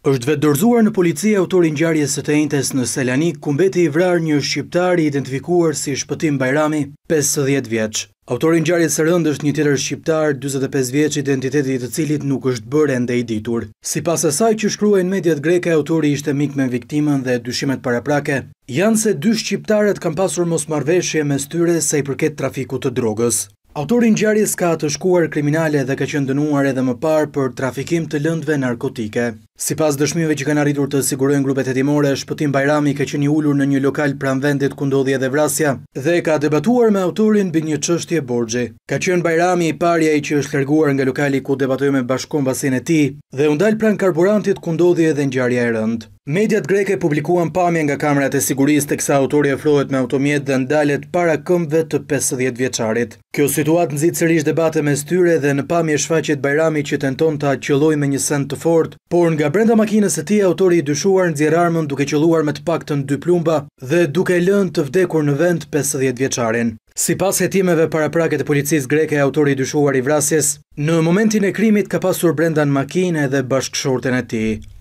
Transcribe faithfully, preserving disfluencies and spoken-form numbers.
Është vetë dorëzuar në polici autori i ngjarjes së të enjtes në Selanik, ku mbeti i vrarë një shqiptar i identifikuar si Shpëtim Bajrami, pesëdhjetë vjeç. Autori i ngjarjes së rëndë është një tjetër shqiptar, dyzet e pesë vjeç, identiteti i të cilit nuk është bërë ende i ditur. Sipas asaj që shkruajnë mediat greke, autori ishte mik me viktimën dhe dyshimet paraprake janë se dy shqiptarët kanë pasur mosmarrëveshje mes tyre sa i përket trafikut të drogës. Autori i ngjarjes ka të shkuar kriminale dhe ka qenë dënuar edhe më parë për trafikim të lëndëve narkotike. Sipas dëshmive që kanë arritur të sigurojnë grupet hetimore, Shpëtim Bajrami ka qenë i ulur në një lokal pranë vendit ku ndodhi edhe vrasja dhe ka debatuar me autorin mbi një çështje borxhi. Ka qenë Bajrami i pari ai që është larguar nga lokali ku debatoi me bashkombësin e tij dhe u ndal pranë karburantit ku ndodhi edhe ngjarja e rëndë. Mediat greke publikuan pamje nga kamerat e sigurisë teksa autori afrohet me automjet dhe ndalet para këmbëve të pesëdhjetë vjeçarit. Kjo situatë nxit sërish debate mes tyre dhe në pamje shfaqet Bajrami që tenton ta qellojë me një send të fortë, por nga brenda makinës së tij autori i dyshuar nxjerr armën duke qelluar me të paktën dy plumba dhe duke lënë të vdekur në vend pesëdhjetë vjeçarin. Sipas hetimeve paraprake të policisë greke, autori i dyshuar i vrasjes në momentin e krimit ka pasur brenda në makinë edhe bashkëshorten e tij.